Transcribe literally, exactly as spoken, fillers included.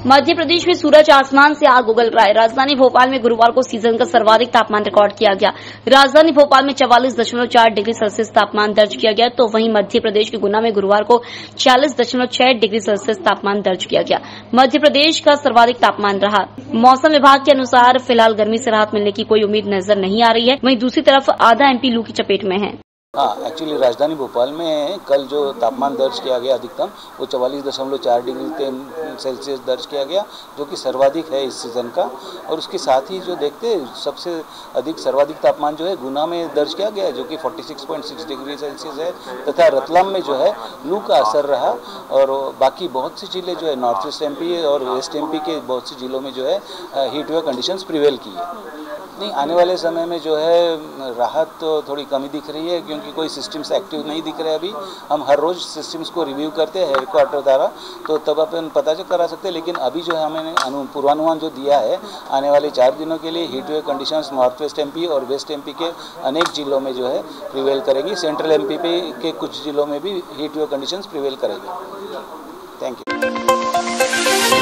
मध्य प्रदेश में सूरज आसमान से आग उगल रहा है। राजधानी भोपाल में गुरुवार को सीजन का सर्वाधिक तापमान रिकॉर्ड किया गया। राजधानी भोपाल में चवालीस दशमलव चार डिग्री सेल्सियस तापमान दर्ज किया गया, तो वहीं मध्य प्रदेश के गुना में गुरुवार को छियालीस दशमलव छह डिग्री सेल्सियस तापमान दर्ज किया गया। मध्य प्रदेश का सर्वाधिक तापमान रहा। मौसम विभाग के अनुसार फिलहाल गर्मी से राहत मिलने की कोई उम्मीद नजर नहीं आ रही है। वहीं दूसरी तरफ आधा एमपी लू की चपेट में है। हाँ, एक्चुअली राजधानी भोपाल में कल जो तापमान दर्ज किया गया अधिकतम वो चवालीस दशमलव चार डिग्री सेल्सियस दर्ज किया गया, जो कि सर्वाधिक है इस सीज़न का। और उसके साथ ही जो देखते हैं सबसे अधिक सर्वाधिक तापमान जो है गुना में दर्ज किया गया, जो कि छियालीस पॉइंट छह डिग्री सेल्सियस है। तथा रतलाम में जो है लू का असर रहा और बाकी बहुत सी जिले जो है नॉर्थ ईस्ट एमपी और वेस्ट एमपी के बहुत सी जिलों में जो है हीट वेव कंडीशंस प्रिवेल की है। नहीं, आने वाले समय में जो है राहत तो थोड़ी कमी दिख रही है, क्योंकि कोई सिस्टम्स एक्टिव नहीं दिख रहे। अभी हम हर रोज़ सिस्टम्स को रिव्यू करते हैं हेडक्वार्टर द्वारा, तो तब अपन पता चल करा सकते हैं। लेकिन अभी जो है हमें अनु पूर्वानुमान जो दिया है आने वाले चार दिनों के लिए heat wave conditions north west MP और वेस्ट एमपी के अनेक जिलों में जो है प्रिवेल करेगी। सेंट्रल एमपी पे के कुछ जिलों में भी हीट वेव कंडीशंस प्रिवेल करेगी। Thank you.